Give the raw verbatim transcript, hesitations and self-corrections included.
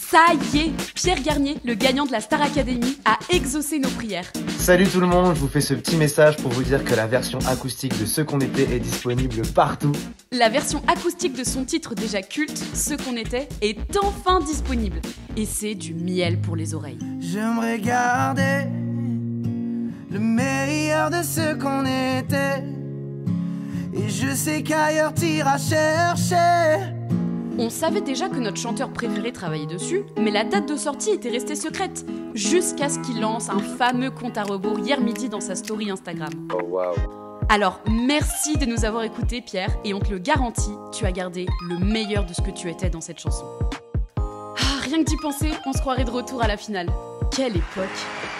Ça y est, Pierre Garnier, le gagnant de la Star Academy, a exaucé nos prières. Salut tout le monde, je vous fais ce petit message pour vous dire que la version acoustique de Ce qu'on était est disponible partout. La version acoustique de son titre déjà culte, Ce qu'on était, est enfin disponible. Et c'est du miel pour les oreilles. J'aimerais garder le meilleur de ce qu'on était. Et je sais qu'ailleurs t'iras chercher. On savait déjà que notre chanteur préféré travaillait dessus, mais la date de sortie était restée secrète, jusqu'à ce qu'il lance un fameux compte à rebours hier midi dans sa story Instagram. Oh waouh. Alors, merci de nous avoir écoutés, Pierre, et on te le garantit, tu as gardé le meilleur de ce que tu étais dans cette chanson. Ah, rien que d'y penser, on se croirait de retour à la finale. Quelle époque!